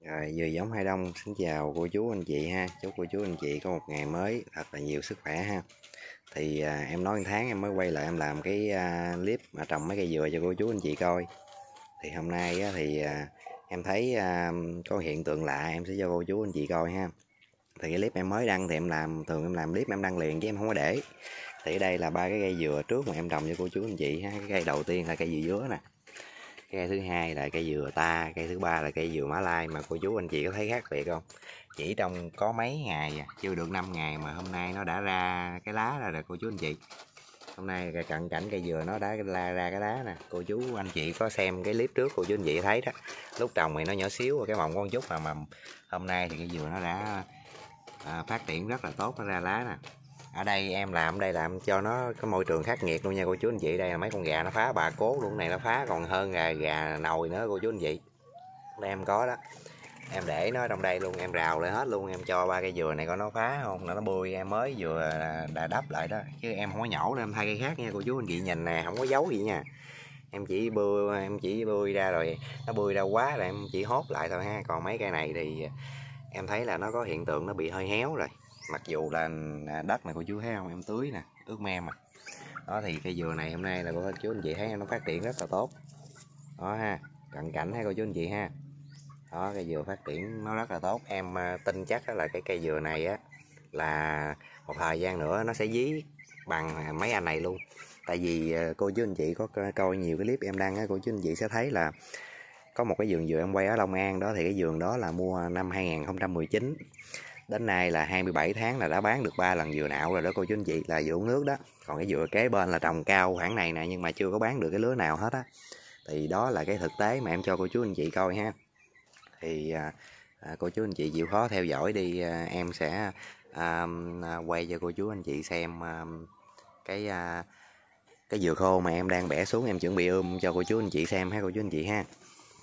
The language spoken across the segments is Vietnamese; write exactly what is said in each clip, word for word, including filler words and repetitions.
Rồi, vừa giống hai đông, xin chào cô chú anh chị ha. Chúc cô chú anh chị có một ngày mới thật là nhiều sức khỏe ha. Thì à, em nói một tháng em mới quay lại em làm cái à, clip mà trồng mấy cây dừa cho cô chú anh chị coi. Thì hôm nay á, thì à, em thấy à, có hiện tượng lạ, em sẽ cho cô chú anh chị coi ha. Thì cái clip em mới đăng thì em làm, thường em làm clip em đăng liền chứ em không có để. Thì ở đây là ba cái cây dừa trước mà em trồng cho cô chú anh chị ha. Cái cây đầu tiên là cây dừa dứa nè. Cây thứ hai là cây dừa ta, cây thứ ba là cây dừa Mã Lai. Mà cô chú anh chị có thấy khác biệt không? Chỉ trong có mấy ngày, chưa được năm ngày mà hôm nay nó đã ra cái lá ra rồi cô chú anh chị. Hôm nay cận cảnh cây dừa nó đã la ra cái lá nè. Cô chú anh chị có xem cái clip trước cô chú anh chị thấy đó. Lúc trồng thì nó nhỏ xíu, cái mầm con chút mà mầm. Hôm nay thì cây dừa nó đã à, phát triển rất là tốt, nó ra lá nè. Ở đây em làm đây làm cho nó cái môi trường khắc nghiệt luôn nha cô chú anh chị. Đây là mấy con gà nó phá bà cố luôn, này nó phá còn hơn gà gà nồi nữa cô chú anh chị. Đây em có đó, em để nó trong đây luôn, em rào lại hết luôn, em cho ba cây dừa này coi nó phá không, nó nó bươi em mới vừa đã đắp lại đó, chứ em không có nhổ đâu, em thay cây khác nha cô chú anh chị. Nhìn nè, không có dấu gì nha, em chỉ bươi em chỉ bươi ra rồi nó bươi ra quá là em chỉ hốt lại thôi ha. Còn mấy cây này thì em thấy là nó có hiện tượng nó bị hơi héo rồi, mặc dù là đất này cô chú thấy không, em tưới nè, ướt mem mà. Đó thì cây dừa này hôm nay là cô chú anh chị thấy nó phát triển rất là tốt đó ha, cận cảnh hay cô chú anh chị ha. Đó, cây dừa phát triển nó rất là tốt, em tin chắc là cái cây dừa này á là một thời gian nữa nó sẽ dí bằng mấy anh này luôn. Tại vì cô chú anh chị có coi nhiều cái clip em đăng á, cô chú anh chị sẽ thấy là có một cái vườn dừa em quay ở Long An đó, thì cái vườn đó là mua năm hai nghìn không trăm mười chín, đến nay là hai mươi bảy tháng là đã bán được ba lần dừa nạo rồi đó cô chú anh chị, là dừa uống nước đó. Còn cái dừa kế bên là trồng cao khoảng này nè nhưng mà chưa có bán được cái lứa nào hết á. Thì đó là cái thực tế mà em cho cô chú anh chị coi ha. Thì à, à, cô chú anh chị chịu khó theo dõi đi, à, em sẽ à, à, quay cho cô chú anh chị xem à, cái à, cái dừa khô mà em đang bẻ xuống, em chuẩn bị ươm cho cô chú anh chị xem ha cô chú anh chị ha.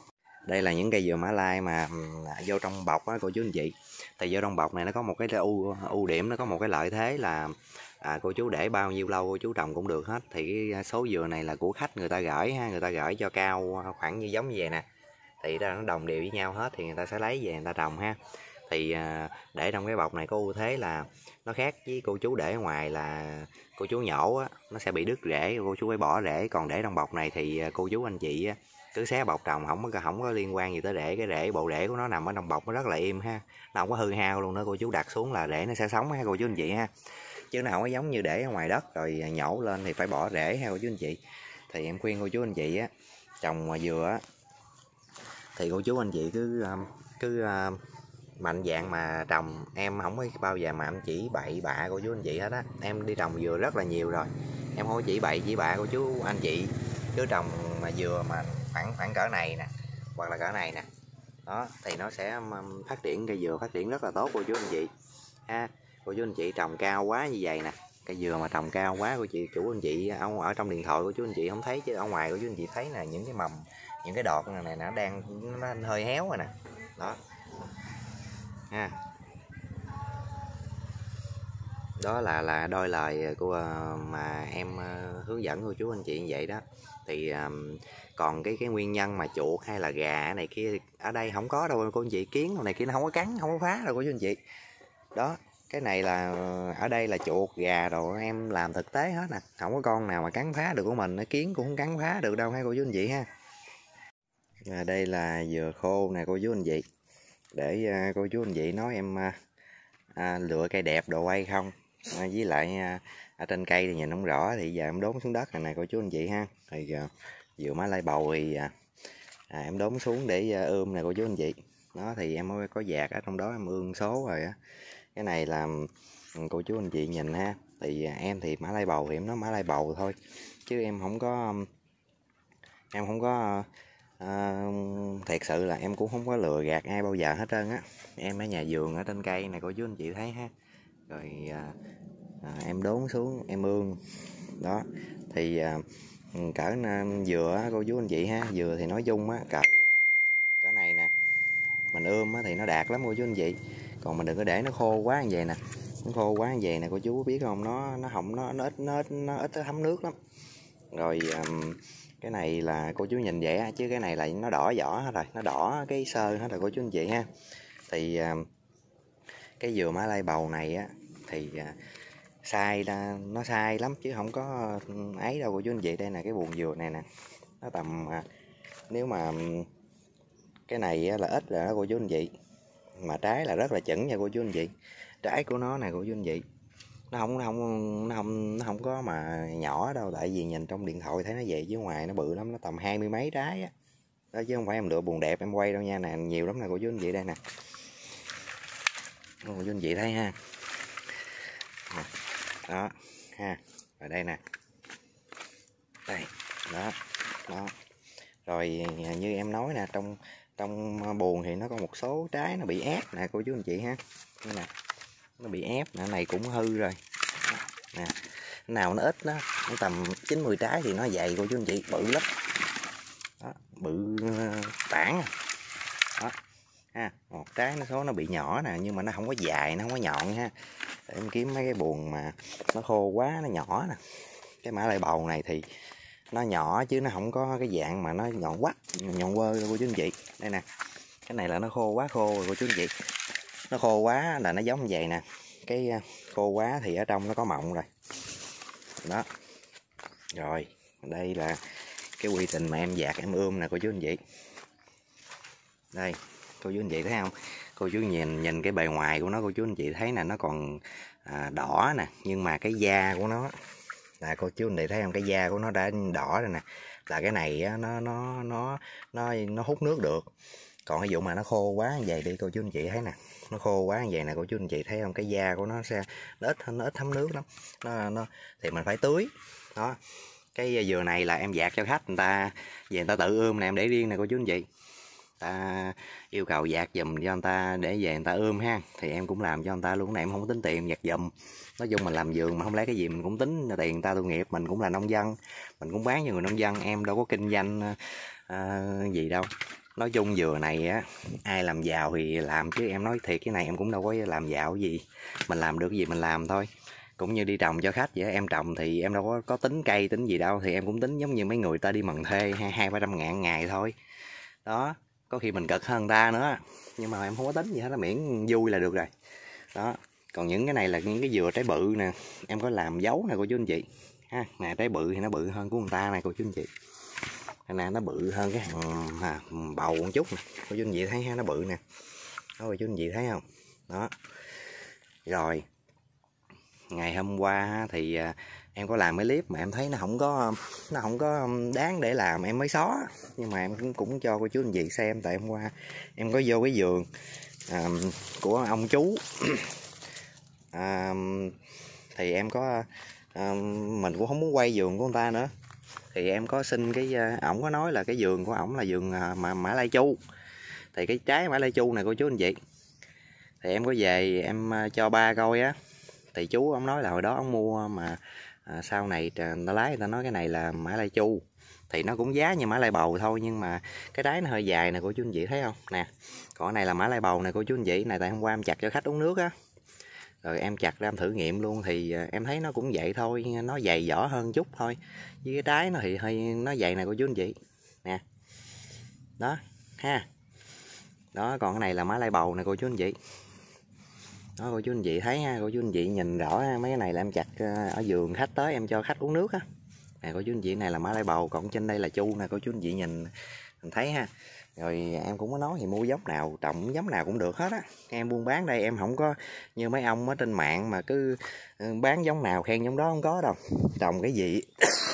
Đây là những cây dừa Mã Lai mà vô trong bọc á cô chú anh chị. Thì vô trong bọc này nó có một cái ưu ưu điểm, nó có một cái lợi thế là à, cô chú để bao nhiêu lâu cô chú trồng cũng được hết. Thì cái số dừa này là của khách người ta gửi ha, người ta gửi cho cao khoảng như giống như vậy nè, thì nó đồng đều với nhau hết thì người ta sẽ lấy về người ta trồng ha. Thì à, để trong cái bọc này có ưu thế là nó khác với cô chú để ở ngoài là cô chú nhổ á, nó sẽ bị đứt rễ, cô chú phải bỏ rễ. Còn để trong bọc này thì cô chú anh chị á, cứ xé bọc trồng không có không có liên quan gì tới rễ. Cái rễ bộ rễ của nó nằm ở trong bọc nó rất là im ha, nó không có hư hao luôn nữa, cô chú đặt xuống là rễ nó sẽ sống ha cô chú anh chị ha, chứ nó không có giống như để ở ngoài đất rồi nhổ lên thì phải bỏ rễ ha cô chú anh chị. Thì em khuyên cô chú anh chị á, trồng mà dừa á thì cô chú anh chị cứ cứ mạnh dạng mà trồng. Em không có bao giờ mà em chỉ bậy bạ cô chú anh chị hết á, em đi trồng dừa rất là nhiều rồi, em không có chỉ bậy chỉ bạ cô chú anh chị. Cứ trồng mà dừa mà khoảng khoảng cỡ này nè hoặc là cỡ này nè đó thì nó sẽ phát triển, cây dừa phát triển rất là tốt cô chú anh chị ha. Cô chú anh chị trồng cao quá như vậy nè, cây dừa mà trồng cao quá cô chị chủ anh chị ở, ở trong điện thoại của chú anh chị không thấy, chứ ở ngoài của chú anh chị thấy là những cái mầm, những cái đọt này, này nó đang nó hơi héo rồi nè đó ha. Đó là là đôi lời của mà em hướng dẫn cô chú anh chị như vậy đó. Thì um, còn cái cái nguyên nhân mà chuột hay là gà này kia ở đây không có đâu cô anh chị, kiến này kia nó không có cắn không có phá đâu cô chú anh chị. Đó, cái này là ở đây là chuột gà rồi em làm thực tế hết nè, không có con nào mà cắn phá được của mình, nó kiến cũng không cắn phá được đâu ha cô chú anh chị ha. Và đây là dừa khô nè cô chú anh chị, để uh, cô chú anh chị nói em uh, à, lựa cây đẹp đồ quay không, à, với lại à, ở trên cây thì nhìn không rõ thì giờ em đốn xuống đất này nè cô chú anh chị ha. Thì à, dừa Mã Lai bầu thì à, à, em đốn xuống để à, ươm nè cô chú anh chị. Đó thì em mới có dạt ở trong đó em ươm số rồi á. Cái này là cô chú anh chị nhìn ha. Thì à, em thì Mã Lai bầu thì em nói Mã Lai bầu thôi, chứ em không có em không có à, thiệt sự là em cũng không có lừa gạt ai bao giờ hết trơn á. Em ở nhà vườn ở trên cây này cô chú anh chị thấy ha, rồi à, à, em đốn xuống em ương đó. Thì à, cỡ dừa cô chú anh chị ha, dừa thì nói chung á cỡ cỡ này nè mình ươm á thì nó đạt lắm cô chú anh chị. Còn mình đừng có để nó khô quá như vậy nè, nó khô quá như vậy nè cô chú biết không, nó nó hỏng, nó nó ít nó ít nó ít thấm nước lắm Rồi um, cái này là cô chú nhìn vậy á, chứ cái này là nó đỏ vỏ hết rồi, nó đỏ cái sơ hết rồi cô chú anh chị ha. Thì um, cái dừa Mã Lai bầu này á thì uh, sai ra nó sai lắm chứ không có ấy đâu cô chú anh chị. Đây là cái buồn dừa này nè, nó tầm uh, nếu mà cái này là ít rồi đó cô chú anh chị, mà trái là rất là chuẩn nha cô chú anh chị. Trái của nó này cô chú anh chị, nó không nó không nó không nó không có mà nhỏ đâu, tại vì nhìn trong điện thoại thấy nó vậy chứ ngoài nó bự lắm, nó tầm hai mươi mấy trái á đó, chứ không phải em lựa buồn đẹp em quay đâu nha. Nè nhiều lắm nè cô chú anh chị, đây nè cô chú anh chị thấy ha, đó ha, rồi đây nè, đây đó đó. Rồi như em nói nè, trong trong buồn thì nó có một số trái nó bị ép nè cô chú anh chị ha, đây nè, nó bị ép nè, này cũng hư rồi nè, nào nó ít đó, nó tầm chín mươi trái thì nó dày cô chú anh chị, bự lắm đó, bự tảng đó ha. Một trái nó số nó bị nhỏ nè, nhưng mà nó không có dài, nó không có nhọn ha. Để em kiếm mấy cái buồn mà nó khô quá nó nhỏ nè. Cái Mã Lai bầu này thì nó nhỏ chứ nó không có cái dạng mà nó nhọn quắt nhọn quơ đâu cô chú anh chị. Đây nè, cái này là nó khô quá khô rồi cô chú anh chị, nó khô quá là nó giống như vậy nè, cái khô quá thì ở trong nó có mọng rồi đó. Rồi đây là cái quy trình mà em dạt em ươm nè cô chú anh chị. Đây cô chú anh chị thấy không, cô chú nhìn nhìn cái bề ngoài của nó cô chú anh chị thấy nè, nó còn à, đỏ nè, nhưng mà cái da của nó là cô chú anh chị thấy không, cái da của nó đã đỏ rồi nè, là cái này á, nó nó nó nó nó hút nước được. Còn cái vụ mà nó khô quá như vậy đi cô chú anh chị thấy nè, nó khô quá như vậy nè cô chú anh chị thấy không, cái da của nó sẽ nó ít nó ít thấm nước lắm, nó nó thì mình phải tưới đó. Cái dừa này là em dạt cho khách người ta về người ta tự ươm nè, em để riêng nè cô chú anh chị, ta yêu cầu dạt giùm cho người ta để về người ta ươm ha, thì em cũng làm cho người ta luôn. Này em không tính tiền dạt giùm, nói chung mình làm vườn mà không lấy cái gì mình cũng tính tiền người ta, tội nghiệp mình cũng là nông dân, mình cũng bán cho người nông dân, em đâu có kinh doanh uh, gì đâu. Nói chung dừa này á, ai làm giàu thì làm, chứ em nói thiệt cái này em cũng đâu có làm giàu gì, mình làm được cái gì mình làm thôi. Cũng như đi trồng cho khách vậy, em trồng thì em đâu có, có tính cây tính gì đâu, thì em cũng tính giống như mấy người ta đi mần thuê hai ba trăm ngàn ngày thôi đó. Có khi mình cực hơn người ta nữa, nhưng mà em không có tính gì hết, miễn vui là được rồi đó. Còn những cái này là những cái dừa trái bự nè, em có làm dấu nè cô chú anh chị ha. Nè trái bự thì nó bự hơn của người ta này cô chú anh chị, nè nó bự hơn cái hàng à, bầu một chút nè cô chú anh chị thấy ha, nó bự nè đó cô chú anh chị thấy không đó. Rồi ngày hôm qua thì em có làm cái clip mà em thấy nó không có nó không có đáng để làm, em mới xóa, nhưng mà em cũng cũng cho cô chú anh chị xem. Tại hôm qua em có vô cái vườn à, của ông chú à, thì em có à, mình cũng không muốn quay vườn của người ta nữa, thì em có xin cái ổng có nói là cái vườn của ổng là vườn mà Mã Lai Chu, thì cái trái Mã Lai Chu này cô chú anh chị, thì em có về em cho ba coi á, thì chú ông nói là hồi đó ông mua mà à, sau này người ta lái người ta nói cái này là Mã Lai Chu, thì nó cũng giá như Mã Lai bầu thôi, nhưng mà cái trái nó hơi dài nè cô chú anh chị thấy không nè. Còn cái này là Mã Lai bầu nè cô chú anh chị, này tại hôm qua em chặt cho khách uống nước á, rồi em chặt ra em thử nghiệm luôn, thì em thấy nó cũng vậy thôi, nó dày vỏ hơn chút thôi, với cái trái nó thì hơi nó dày nè cô chú anh chị nè đó ha. Đó còn cái này là Mã Lai bầu nè cô chú anh chị đó, cô chú anh chị thấy ha, cô chú anh chị nhìn rõ ha. Mấy cái này là em chặt ở vườn khách tới em cho khách uống nước á nè cô chú anh chị, này là Mã Lai bầu, còn trên đây là Chu nè cô chú anh chị nhìn mình thấy ha. Rồi em cũng có nói thì mua giống nào trồng giống nào cũng được hết á, em buôn bán đây em không có như mấy ông ở trên mạng mà cứ bán giống nào khen giống đó, không có đâu. Trồng cái gì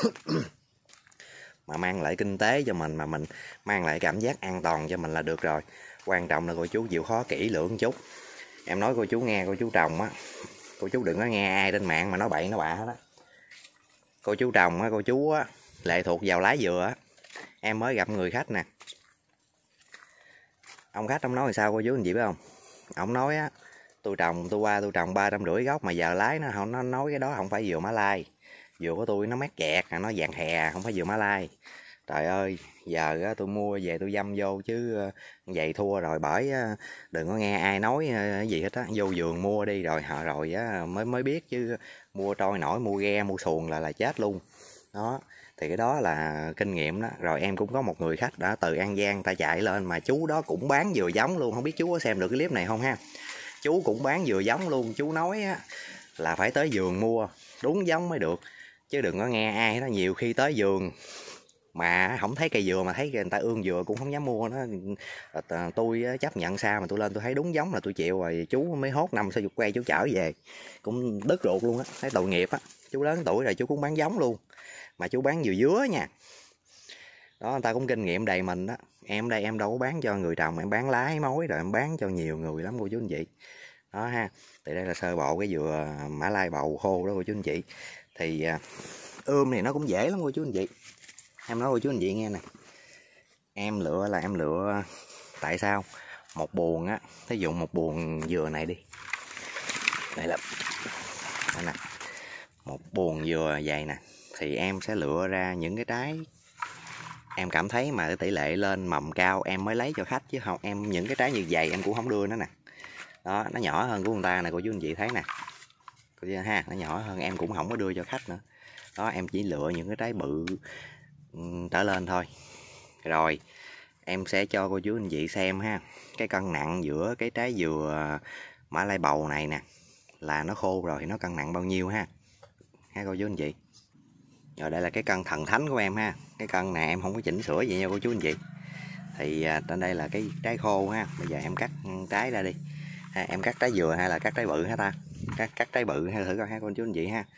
mà mang lại kinh tế cho mình, mà mình mang lại cảm giác an toàn cho mình là được rồi. Quan trọng là cô chú chịu khó kỹ lưỡng một chút. Em nói cô chú nghe, cô chú trồng á, cô chú đừng có nghe ai trên mạng mà nói bậy nói bạ hết á. Cô chú trồng á, cô chú á lệ thuộc vào lá dừa á. Em mới gặp người khách nè, ông khách ông nói sao cô chú anh chị biết không? Ông nói á, tôi trồng tôi qua tôi trồng ba trăm rưỡi gốc mà giờ lái nó không, nó nói cái đó không phải dừa Mã Lai, dừa của tôi nó mát kẹt, nó vàng hè không phải dừa Mã Lai. Trời ơi, giờ tôi mua về tôi dăm vô chứ vậy thua rồi, bởi đừng có nghe ai nói cái gì hết á, vô vườn mua đi rồi họ rồi á mới mới biết, chứ mua trôi nổi mua ghe mua xuồng là là chết luôn đó. Thì cái đó là kinh nghiệm đó. Rồi em cũng có một người khách đã từ An Giang ta chạy lên, mà chú đó cũng bán dừa giống luôn, không biết chú có xem được cái clip này không ha. Chú cũng bán dừa giống luôn, chú nói á, là phải tới vườn mua đúng giống mới được, chứ đừng có nghe ai đó, nhiều khi tới vườn mà không thấy cây dừa mà thấy người ta ương dừa cũng không dám mua nó. Tôi chấp nhận sao mà tôi lên tôi thấy đúng giống là tôi chịu rồi, chú mới hốt năm sáu chục que chú chở về cũng đứt ruột luôn á, thấy tội nghiệp á. Chú lớn tuổi rồi chú cũng bán giống luôn, mà chú bán dừa dứa nha. Đó, người ta cũng kinh nghiệm đầy mình đó. Em đây em đâu có bán cho người trồng, em bán lái mối rồi em bán cho nhiều người lắm cô chú anh chị. Đó ha, thì đây là sơ bộ cái dừa Mã Lai bầu khô đó cô chú anh chị. Thì ươm thì nó cũng dễ lắm cô chú anh chị. Em nói cô chú anh chị nghe nè, em lựa là em lựa tại sao một buồng á, thí dụ một buồng dừa này đi, đây là đây nè, một buồng dừa dày nè, thì em sẽ lựa ra những cái trái em cảm thấy mà cái tỷ lệ lên mầm cao em mới lấy cho khách, chứ không em những cái trái như vậy em cũng không đưa nó nè. Đó, nó nhỏ hơn của người ta nè cô chú anh chị thấy nè, cô chú ha, nó nhỏ hơn em cũng không có đưa cho khách nữa. Đó, em chỉ lựa những cái trái bự trở lên thôi. Rồi em sẽ cho cô chú anh chị xem ha, cái cân nặng giữa cái trái dừa Mã Lai bầu này nè, là nó khô rồi thì nó cân nặng bao nhiêu ha, ha cô chú anh chị. Rồi đây là cái cân thần thánh của em ha, cái cân này em không có chỉnh sửa gì nha cô chú anh chị. Thì à, trên đây là cái trái khô ha, bây giờ em cắt trái ra đi ha, em cắt trái dừa hay là cắt trái bự hả ta, cắt, cắt trái bự hay thử coi ha cô chú anh chị ha.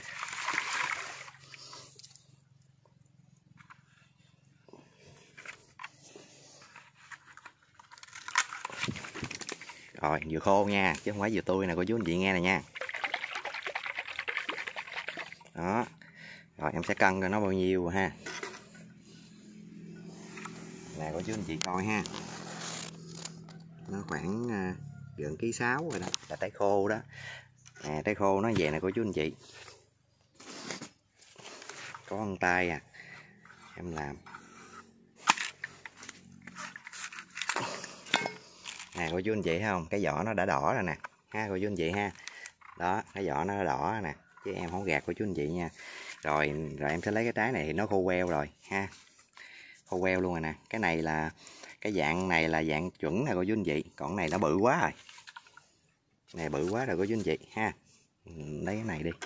Rồi dừa khô nha, chứ không phải dừa tươi nè cô chú anh chị nghe nè nha. Đó, rồi em sẽ cân coi nó bao nhiêu ha. Nè cô chú anh chị coi ha, nó khoảng uh, gần ký sáu rồi đó, là trái khô đó. Nè trái khô nó về nè cô chú anh chị, có con tay à, em làm nè cô chú anh chị thấy không, cái vỏ nó đã đỏ rồi nè ha cô chú anh chị ha. Đó, cái vỏ nó đã đỏ nè, chứ em không gạt cô chú anh chị nha. Rồi rồi em sẽ lấy cái trái này thì nó khô queo rồi ha, khô queo luôn rồi nè. Cái này là cái dạng này là dạng chuẩn nè cô chú anh chị, còn này nó bự quá rồi, này bự quá rồi cô chú anh chị ha. Lấy cái này đi,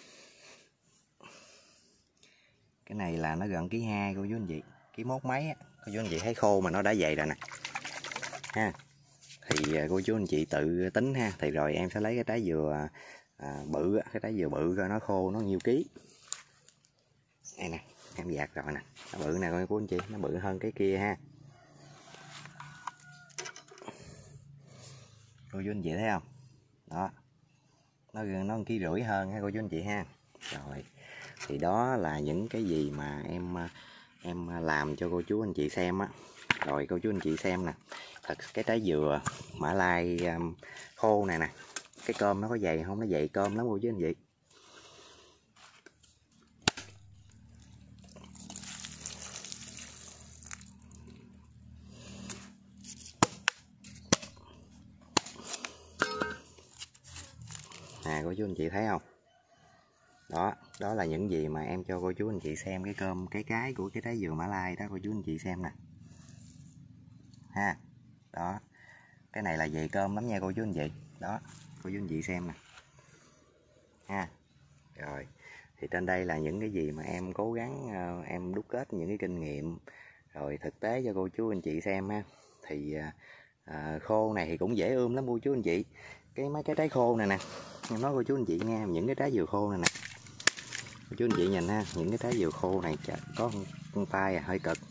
cái này là nó gần ký hai cô chú anh chị, ký mốt mấy á cô chú anh chị thấy khô mà nó đã dày rồi nè ha. Thì cô chú anh chị tự tính ha. Thì rồi em sẽ lấy cái trái dừa à, bự, cái trái dừa bự coi nó khô nó nhiêu ký. Đây nè, em dạt rồi nè, nó bự nè cô anh chị, nó bự hơn cái kia ha. Cô chú anh chị thấy không? Đó, nó nó một ký rưỡi hơn ha cô chú anh chị ha. Rồi, thì đó là những cái gì mà em em làm cho cô chú anh chị xem á. Rồi cô chú anh chị xem nè, thật cái trái dừa Mã Lai um, khô này nè, cái cơm nó có dày không, nó dày cơm lắm cô chú anh chị. Nè cô chú anh chị thấy không? Đó, đó là những gì mà em cho cô chú anh chị xem cái cơm cái cái của cái trái dừa Mã Lai đó cô chú anh chị xem nè. Ha. Đó. Cái này là dày cơm lắm nha cô chú anh chị. Đó, cô chú anh chị xem nè. Ha. Rồi, thì trên đây là những cái gì mà em cố gắng uh, em đúc kết những cái kinh nghiệm rồi thực tế cho cô chú anh chị xem ha. Thì uh, khô này thì cũng dễ ươm lắm cô chú anh chị. Cái mấy cái trái khô này nè, em nói cô chú anh chị nghe, những cái trái dừa khô này nè cô chú anh chị nhìn ha, những cái trái dừa khô này có con tay à, hơi cực,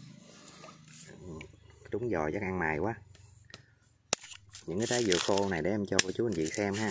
trúng giò chắc ăn mài quá. Những cái trái dừa khô này để em cho cô chú anh chị xem ha.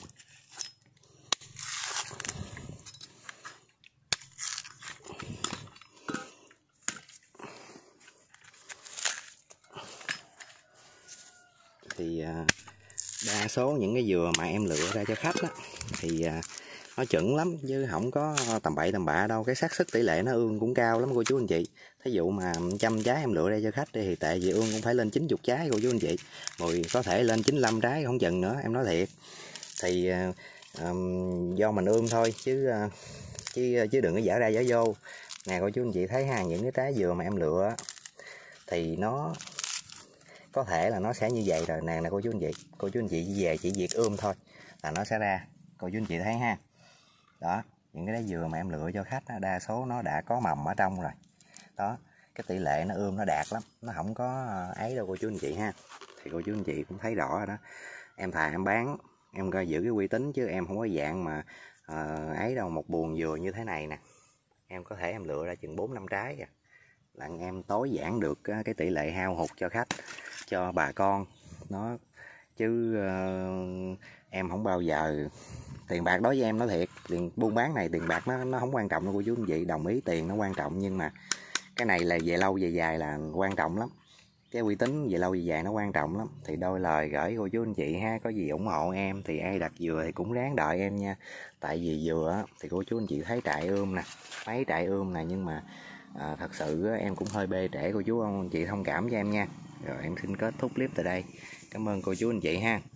Thì đa số những cái dừa mà em lựa ra cho khách đó, thì nó chuẩn lắm chứ không có tầm bậy tầm bạ đâu. Cái xác suất tỷ lệ nó ương cũng cao lắm cô chú anh chị. Thí dụ mà trăm trái em lựa ra cho khách thì tệ gì ương cũng phải lên chín mươi trái cô chú anh chị, rồi có thể lên chín mươi lăm trái không chừng nữa, em nói thiệt. Thì um, do mình ương thôi chứ chứ chứ đừng có dở ra dở vô. Nè cô chú anh chị thấy ha, những cái trái dừa mà em lựa thì nó có thể là nó sẽ như vậy rồi nè. Nè cô chú anh chị, cô chú anh chị về chỉ việc ươm thôi là nó sẽ ra. Cô chú anh chị thấy ha, đó, những cái trái dừa mà em lựa cho khách đó, đa số nó đã có mầm ở trong rồi đó. Cái tỷ lệ nó ươm nó đạt lắm, nó không có ấy đâu cô chú anh chị ha. Thì cô chú anh chị cũng thấy rõ rồi đó. Em thà em bán, em coi giữ cái uy tín chứ em không có dạng mà uh, ấy đâu. Một buồng dừa như thế này nè, em có thể em lựa ra chừng bốn năm trái à, là em tối giản được cái tỷ lệ hao hụt cho khách, cho bà con nó. Chứ uh, em không bao giờ, tiền bạc đối với em nói thiệt, tiền buôn bán này tiền bạc nó nó không quan trọng đâu cô chú anh chị. Đồng ý tiền nó quan trọng, nhưng mà cái này là về lâu về dài là quan trọng lắm. Cái uy tín về lâu về dài nó quan trọng lắm. Thì đôi lời gửi cô chú anh chị ha, có gì ủng hộ em thì ai đặt dừa thì cũng ráng đợi em nha. Tại vì dừa thì cô chú anh chị thấy trại ươm nè, mấy trại ươm nè, nhưng mà à, thật sự em cũng hơi bê trễ, cô chú anh chị thông cảm cho em nha. Rồi em xin kết thúc clip tại đây. Cảm ơn cô chú anh chị ha.